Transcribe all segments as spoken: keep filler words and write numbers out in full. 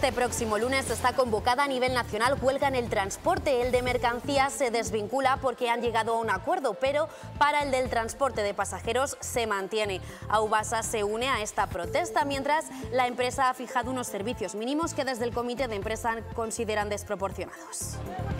este próximo lunes está convocada a nivel nacional huelga en el transporte. El de mercancías se desvincula porque han llegado a un acuerdo, pero para el del transporte de pasajeros se mantiene. Aubasa se une a esta protesta, mientras la empresa ha fijado unos servicios mínimos que desde el comité de empresa consideran desproporcionados.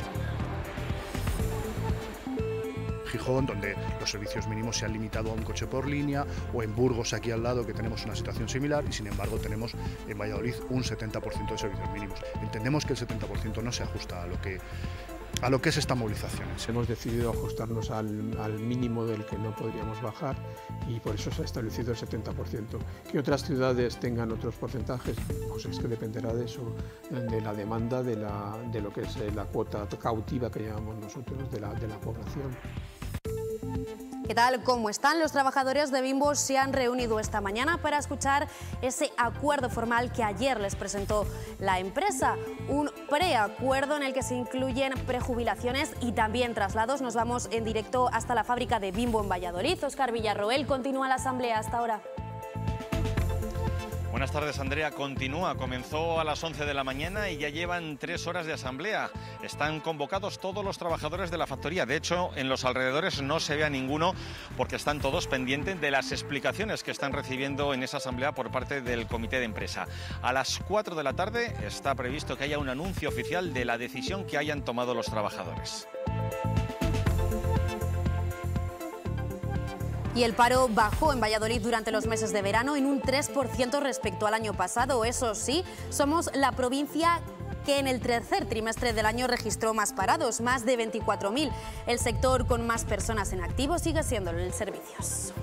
Gijón, donde los servicios mínimos se han limitado a un coche por línea, o en Burgos, aquí al lado, que tenemos una situación similar, y sin embargo tenemos en Valladolid un setenta por ciento de servicios mínimos. Entendemos que el setenta por ciento no se ajusta a lo que, a lo que es esta movilización. Hemos decidido ajustarnos al, al mínimo del que no podríamos bajar, y por eso se ha establecido el setenta por ciento. Que otras ciudades tengan otros porcentajes, pues es que dependerá de eso, de la demanda, de, la, de lo que es la cuota cautiva que llamamos nosotros de la, de la población. ¿Qué tal? ¿Cómo están? Los trabajadores de Bimbo se han reunido esta mañana para escuchar ese acuerdo formal que ayer les presentó la empresa. Un preacuerdo en el que se incluyen prejubilaciones y también traslados. Nos vamos en directo hasta la fábrica de Bimbo en Valladolid. Óscar Villarroel, continúa la asamblea hasta ahora. Buenas tardes, Andrea. Continúa, comenzó a las once de la mañana y ya llevan tres horas de asamblea. Están convocados todos los trabajadores de la factoría. De hecho, en los alrededores no se ve a ninguno porque están todos pendientes de las explicaciones que están recibiendo en esa asamblea por parte del comité de empresa. A las cuatro de la tarde está previsto que haya un anuncio oficial de la decisión que hayan tomado los trabajadores. Y el paro bajó en Valladolid durante los meses de verano en un tres por ciento respecto al año pasado. Eso sí, somos la provincia que en el tercer trimestre del año registró más parados, más de veinticuatro mil. El sector con más personas en activo sigue siendo el servicios.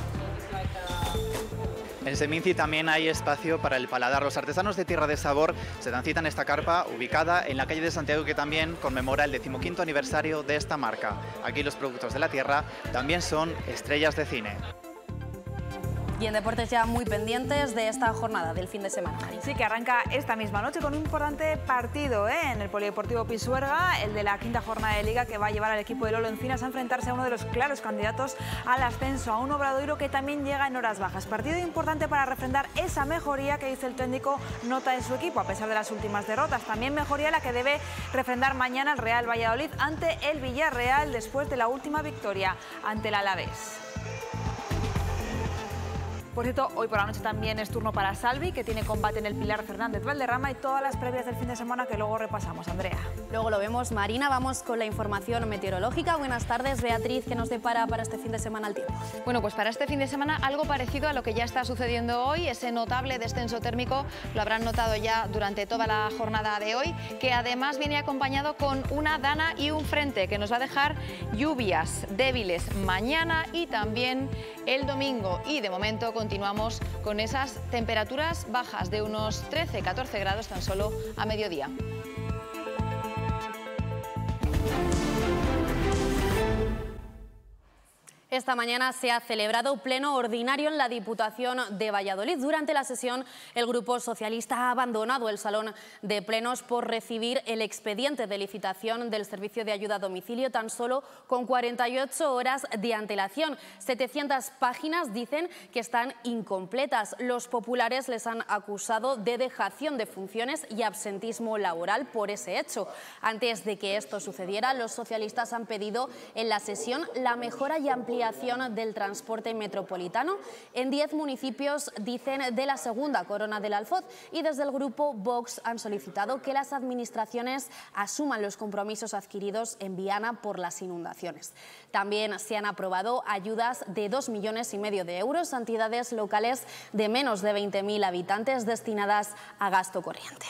En Seminci también hay espacio para el paladar. Los artesanos de Tierra de Sabor se dan cita en esta carpa ubicada en la calle de Santiago, que también conmemora el decimoquinto aniversario de esta marca. Aquí los productos de la tierra también son estrellas de cine. Y en deportes ya muy pendientes de esta jornada del fin de semana. Sí, que arranca esta misma noche con un importante partido ¿eh? en el Polideportivo Pisuerga, el de la quinta jornada de Liga, que va a llevar al equipo de Lolo Encinas a enfrentarse a uno de los claros candidatos al ascenso, a un Obradoiro que también llega en horas bajas. Partido importante para refrendar esa mejoría que dice el técnico nota en su equipo, a pesar de las últimas derrotas. También mejoría la que debe refrendar mañana el Real Valladolid ante el Villarreal después de la última victoria ante el Alavés. Por cierto, hoy por la noche también es turno para Salvi, que tiene combate en el Pilar Fernández Valderrama, y todas las previas del fin de semana que luego repasamos. Andrea. Luego lo vemos. Marina, vamos con la información meteorológica. Buenas tardes, Beatriz, ¿qué nos depara para este fin de semana el tiempo? Bueno, pues para este fin de semana algo parecido a lo que ya está sucediendo hoy, ese notable descenso térmico, lo habrán notado ya durante toda la jornada de hoy, que además viene acompañado con una dana y un frente que nos va a dejar lluvias débiles mañana y también el domingo, y de momento continuamos con esas temperaturas bajas de unos trece a catorce grados tan solo a mediodía. Esta mañana se ha celebrado pleno ordinario en la Diputación de Valladolid. Durante la sesión, el Grupo Socialista ha abandonado el salón de plenos por recibir el expediente de licitación del servicio de ayuda a domicilio tan solo con cuarenta y ocho horas de antelación. setecientas páginas dicen que están incompletas. Los populares les han acusado de dejación de funciones y absentismo laboral por ese hecho. Antes de que esto sucediera, los socialistas han pedido en la sesión la mejora y ampliación del transporte metropolitano en diez municipios, dicen, de la segunda corona del Alfoz, y desde el grupo Vox han solicitado que las administraciones asuman los compromisos adquiridos en Viana por las inundaciones. También se han aprobado ayudas de dos millones y medio de euros a entidades locales de menos de veinte mil habitantes destinadas a gasto corriente.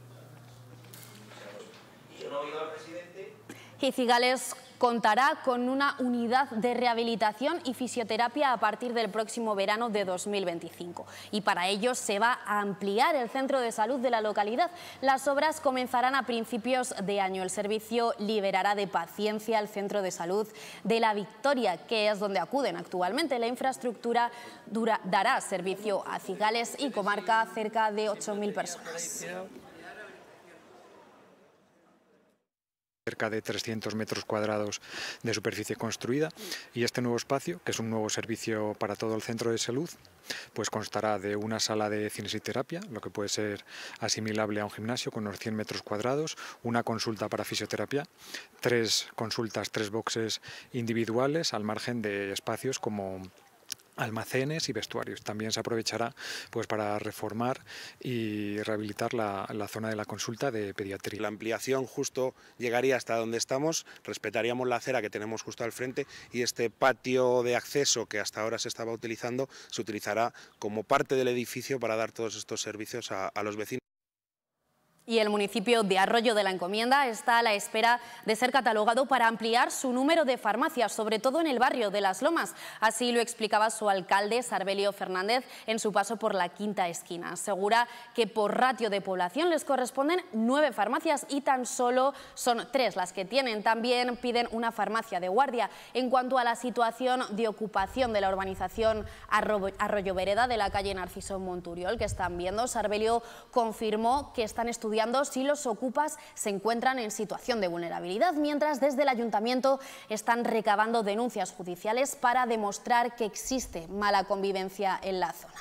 Y Cigales contará con una unidad de rehabilitación y fisioterapia a partir del próximo verano de dos mil veinticinco. Y para ello se va a ampliar el centro de salud de la localidad. Las obras comenzarán a principios de año. El servicio liberará de paciencia al centro de salud de La Victoria, que es donde acuden actualmente. La infraestructura dura, dará servicio a Cigales y comarca a cerca de ocho mil personas. cerca de trescientos metros cuadrados de superficie construida, y este nuevo espacio, que es un nuevo servicio para todo el centro de salud, pues constará de una sala de cinesiterapia, lo que puede ser asimilable a un gimnasio, con unos cien metros cuadrados, una consulta para fisioterapia, tres consultas, tres boxes individuales, al margen de espacios como almacenes y vestuarios. También se aprovechará pues para reformar y rehabilitar la, la zona de la consulta de pediatría. La ampliación justo llegaría hasta donde estamos, respetaríamos la acera que tenemos justo al frente, y este patio de acceso que hasta ahora se estaba utilizando se utilizará como parte del edificio para dar todos estos servicios a, a los vecinos. Y el municipio de Arroyo de la Encomienda está a la espera de ser catalogado para ampliar su número de farmacias, sobre todo en el barrio de Las Lomas. Así lo explicaba su alcalde, Sarbelio Fernández, en su paso por la Quinta Esquina. Asegura que por ratio de población les corresponden nueve farmacias y tan solo son tres las que tienen. También piden una farmacia de guardia. En cuanto a la situación de ocupación de la urbanización Arroyo Vereda de la calle Narciso Monturiol, que están viendo, Sarbelio confirmó que están estudiando si los ocupas se encuentran en situación de vulnerabilidad, mientras desde el ayuntamiento están recabando denuncias judiciales para demostrar que existe mala convivencia en la zona.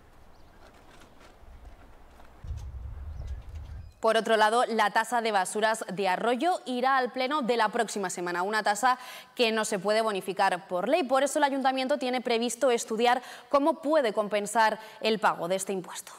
Por otro lado, la tasa de basuras de Arroyo irá al pleno de la próxima semana, una tasa que no se puede bonificar por ley. Por eso el ayuntamiento tiene previsto estudiar cómo puede compensar el pago de este impuesto.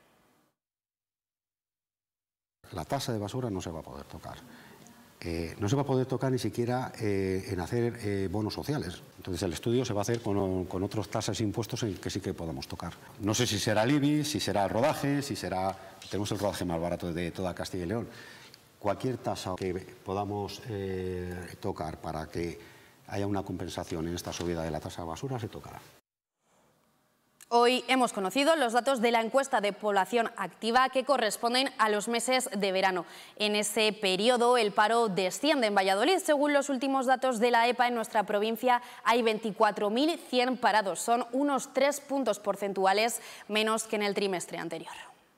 La tasa de basura no se va a poder tocar. Eh, no se va a poder tocar ni siquiera eh, en hacer eh, bonos sociales. Entonces el estudio se va a hacer con, con otras tasas e impuestos en que sí que podamos tocar. No sé si será el I B I, si será el rodaje, si será... Tenemos el rodaje más barato de toda Castilla y León. Cualquier tasa que podamos eh, tocar para que haya una compensación en esta subida de la tasa de basura se tocará. Hoy hemos conocido los datos de la encuesta de población activa que corresponden a los meses de verano. En ese periodo el paro desciende en Valladolid. Según los últimos datos de la EPA, en nuestra provincia hay veinticuatro mil cien parados. Son unos tres puntos porcentuales menos que en el trimestre anterior.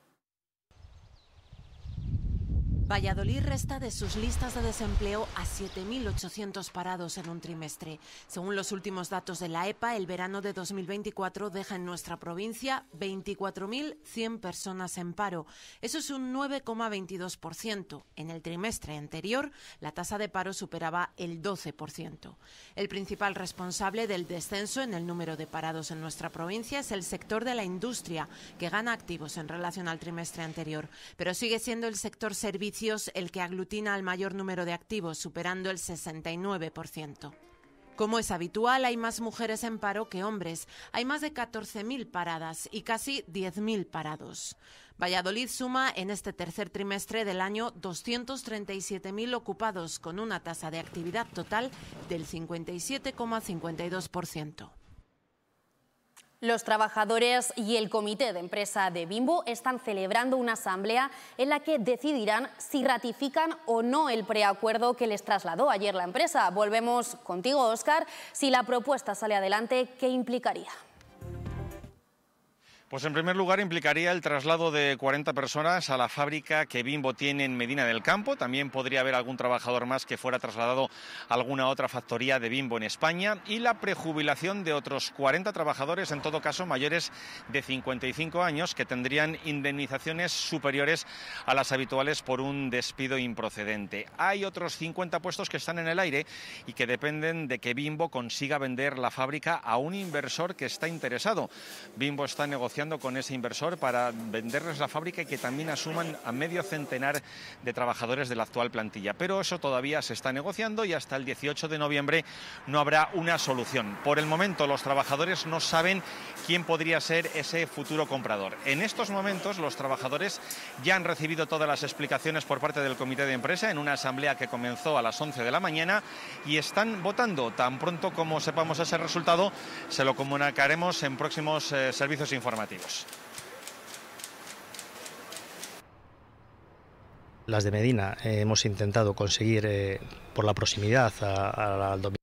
Valladolid resta de sus listas de desempleo a siete mil ochocientos parados en un trimestre. Según los últimos datos de la EPA, el verano de dos mil veinticuatro deja en nuestra provincia veinticuatro mil cien personas en paro. Eso es un nueve coma veintidós por ciento. En el trimestre anterior, la tasa de paro superaba el doce por ciento. El principal responsable del descenso en el número de parados en nuestra provincia es el sector de la industria, que gana activos en relación al trimestre anterior, pero sigue siendo el sector servicios el que aglutina al mayor número de activos, superando el sesenta y nueve por ciento. Como es habitual, hay más mujeres en paro que hombres. Hay más de catorce mil paradas y casi diez mil parados. Valladolid suma en este tercer trimestre del año doscientos treinta y siete mil ocupados, con una tasa de actividad total del cincuenta y siete coma cincuenta y dos por ciento. Los trabajadores y el comité de empresa de Bimbo están celebrando una asamblea en la que decidirán si ratifican o no el preacuerdo que les trasladó ayer la empresa. Volvemos contigo, Óscar. Si la propuesta sale adelante, ¿qué implicaría? Pues en primer lugar implicaría el traslado de cuarenta personas a la fábrica que Bimbo tiene en Medina del Campo. También podría haber algún trabajador más que fuera trasladado a alguna otra factoría de Bimbo en España, y la prejubilación de otros cuarenta trabajadores, en todo caso mayores de cincuenta y cinco años, que tendrían indemnizaciones superiores a las habituales por un despido improcedente. Hay otros cincuenta puestos que están en el aire y que dependen de que Bimbo consiga vender la fábrica a un inversor que está interesado. Bimbo está negociando con ese inversor para venderles la fábrica y que también asuman a medio centenar de trabajadores de la actual plantilla. Pero eso todavía se está negociando y hasta el dieciocho de noviembre no habrá una solución. Por el momento los trabajadores no saben quién podría ser ese futuro comprador. En estos momentos los trabajadores ya han recibido todas las explicaciones por parte del comité de empresa en una asamblea que comenzó a las once de la mañana y están votando. Tan pronto como sepamos ese resultado, se lo comunicaremos en próximos eh, servicios informativos. Las de Medina eh, hemos intentado conseguir, eh, por la proximidad al domicilio,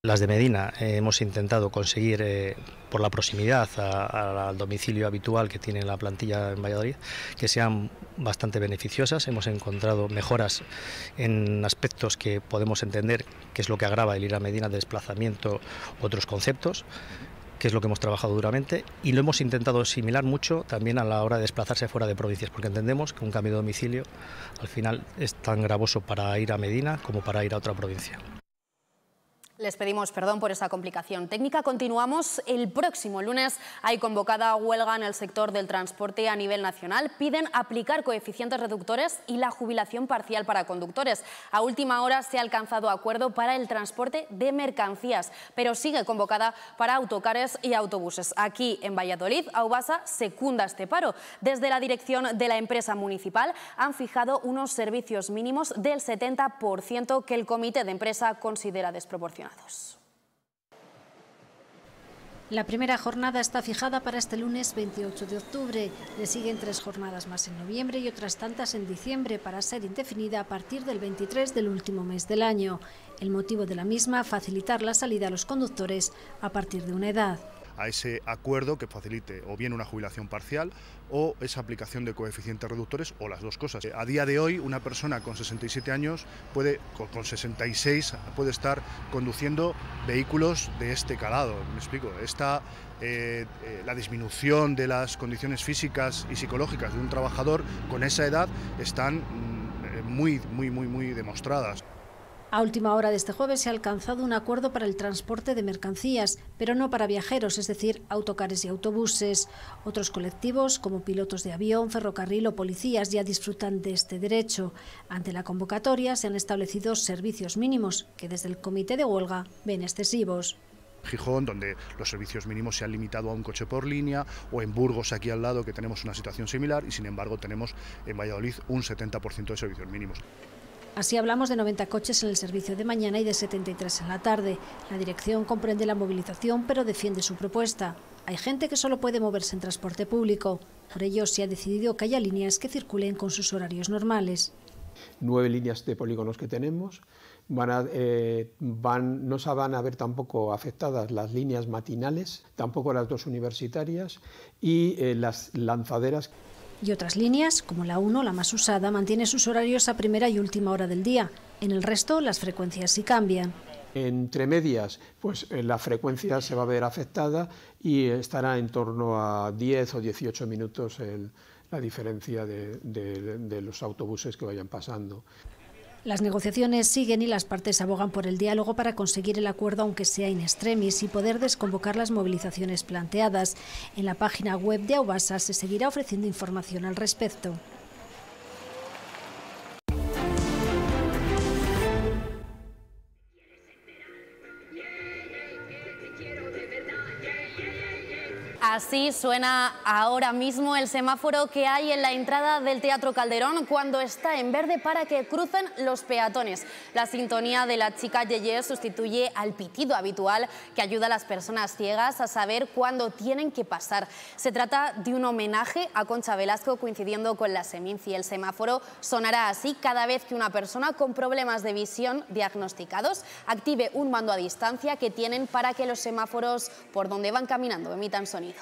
Las de Medina eh, hemos intentado conseguir, eh, por la proximidad a, a, al domicilio habitual que tiene la plantilla en Valladolid, que sean bastante beneficiosas. Hemos encontrado mejoras en aspectos que podemos entender que es lo que agrava el ir a Medina, de desplazamiento, otros conceptos, que es lo que hemos trabajado duramente, y lo hemos intentado asimilar mucho también a la hora de desplazarse fuera de provincias, porque entendemos que un cambio de domicilio al final es tan gravoso para ir a Medina como para ir a otra provincia. Les pedimos perdón por esa complicación técnica. Continuamos. El próximo lunes hay convocada huelga en el sector del transporte a nivel nacional. Piden aplicar coeficientes reductores y la jubilación parcial para conductores. A última hora se ha alcanzado acuerdo para el transporte de mercancías, pero sigue convocada para autocares y autobuses. Aquí en Valladolid, Aubasa secunda este paro. Desde la dirección de la empresa municipal han fijado unos servicios mínimos del setenta por ciento que el comité de empresa considera desproporcionados. La primera jornada está fijada para este lunes veintiocho de octubre. Le siguen tres jornadas más en noviembre y otras tantas en diciembre, para ser indefinida a partir del veintitrés del último mes del año. El motivo de la misma, facilitar la salida a los conductores a partir de una edad. A ese acuerdo que facilite o bien una jubilación parcial o esa aplicación de coeficientes reductores, o las dos cosas. A día de hoy, una persona con sesenta y siete años puede, con sesenta y seis puede estar conduciendo vehículos de este calado. Me explico. Esta, eh, eh, la disminución de las condiciones físicas y psicológicas de un trabajador con esa edad están mm, muy, muy, muy, muy demostradas. A última hora de este jueves se ha alcanzado un acuerdo para el transporte de mercancías, pero no para viajeros, es decir, autocares y autobuses. Otros colectivos, como pilotos de avión, ferrocarril o policías, ya disfrutan de este derecho. Ante la convocatoria se han establecido servicios mínimos, que desde el comité de huelga ven excesivos. Gijón, donde los servicios mínimos se han limitado a un coche por línea, o en Burgos, aquí al lado, que tenemos una situación similar, y sin embargo tenemos en Valladolid un setenta por ciento de servicios mínimos. Así hablamos de noventa coches en el servicio de mañana y de setenta y tres en la tarde. La dirección comprende la movilización, pero defiende su propuesta. Hay gente que solo puede moverse en transporte público. Por ello se ha decidido que haya líneas que circulen con sus horarios normales. Nueve líneas de polígonos que tenemos. Van a, eh, van, no se van a ver tampoco afectadas las líneas matinales, tampoco las dos universitarias y eh, las lanzaderas. Y otras líneas, como la uno, la más usada, mantiene sus horarios a primera y última hora del día. En el resto, las frecuencias sí cambian. Entre medias, pues la frecuencia se va a ver afectada y estará en torno a diez o dieciocho minutos el, la diferencia de, de, de los autobuses que vayan pasando. Las negociaciones siguen y las partes abogan por el diálogo para conseguir el acuerdo, aunque sea in extremis, y poder desconvocar las movilizaciones planteadas. En la página web de Aubasa se seguirá ofreciendo información al respecto. Así suena ahora mismo el semáforo que hay en la entrada del Teatro Calderón cuando está en verde para que crucen los peatones. La sintonía de la chica Yeye sustituye al pitido habitual que ayuda a las personas ciegas a saber cuándo tienen que pasar. Se trata de un homenaje a Concha Velasco coincidiendo con la Seminci. El semáforo sonará así cada vez que una persona con problemas de visión diagnosticados active un mando a distancia que tienen para que los semáforos por donde van caminando emitan sonido.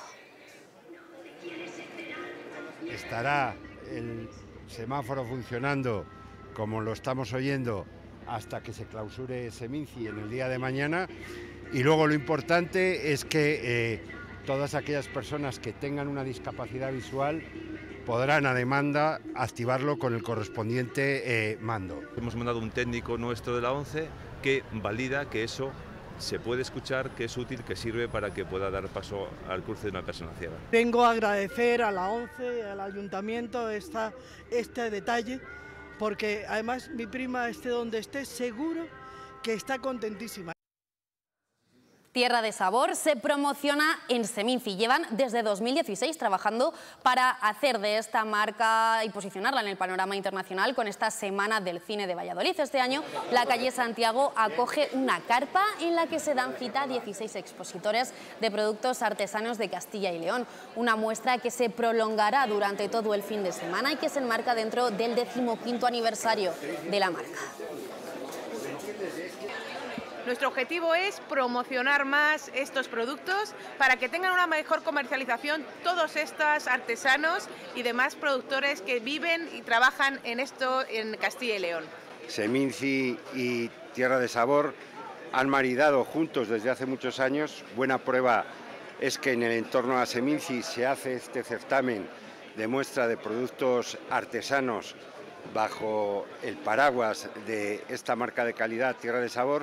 Estará el semáforo funcionando como lo estamos oyendo hasta que se clausure Seminci en el día de mañana, y luego lo importante es que eh, todas aquellas personas que tengan una discapacidad visual podrán a demanda activarlo con el correspondiente eh, mando. Hemos mandado un técnico nuestro de la ONCE que valida que eso se puede escuchar, que es útil, que sirve para que pueda dar paso al cruce de una persona ciega. Vengo a agradecer a la ONCE, al Ayuntamiento esta, este detalle, porque además mi prima, esté donde esté, seguro que está contentísima. Tierra de Sabor se promociona en Seminci. Llevan desde dos mil dieciséis trabajando para hacer de esta marca y posicionarla en el panorama internacional con esta Semana del Cine de Valladolid. Este año la calle Santiago acoge una carpa en la que se dan cita a dieciséis expositores de productos artesanos de Castilla y León. Una muestra que se prolongará durante todo el fin de semana y que se enmarca dentro del decimoquinto aniversario de la marca. Nuestro objetivo es promocionar más estos productos para que tengan una mejor comercialización todos estos artesanos y demás productores que viven y trabajan en esto en Castilla y León. Seminci y Tierra de Sabor han maridado juntos desde hace muchos años. Buena prueba es que en el entorno a Seminci se hace este certamen de muestra de productos artesanos bajo el paraguas de esta marca de calidad Tierra de Sabor.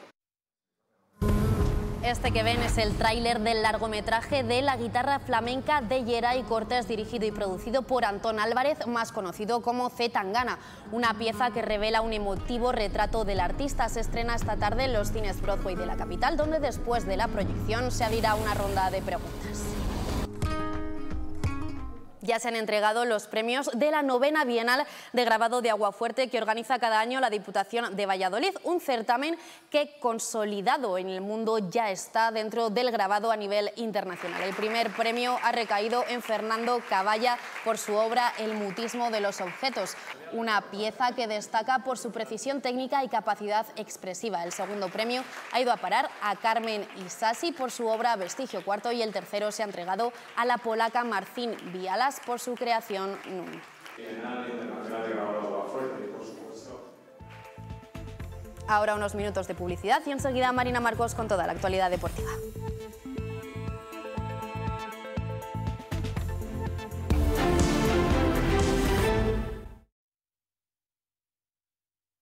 Este que ven es el tráiler del largometraje de La guitarra flamenca de Geray Cortés, dirigido y producido por Antón Álvarez, más conocido como C. Tangana. Una pieza que revela un emotivo retrato del artista. Se estrena esta tarde en los cines Broadway de la capital, donde después de la proyección se abrirá una ronda de preguntas. Ya se han entregado los premios de la novena Bienal de Grabado de Aguafuerte que organiza cada año la Diputación de Valladolid, un certamen que consolidado en el mundo ya está dentro del grabado a nivel internacional. El primer premio ha recaído en Fernando Cavalla por su obra El mutismo de los objetos, una pieza que destaca por su precisión técnica y capacidad expresiva. El segundo premio ha ido a parar a Carmen Isasi por su obra Vestigio Cuarto y el tercero se ha entregado a la polaca Marcin Bialas por su creación Nun. Ahora unos minutos de publicidad y enseguida Marina Marcos con toda la actualidad deportiva.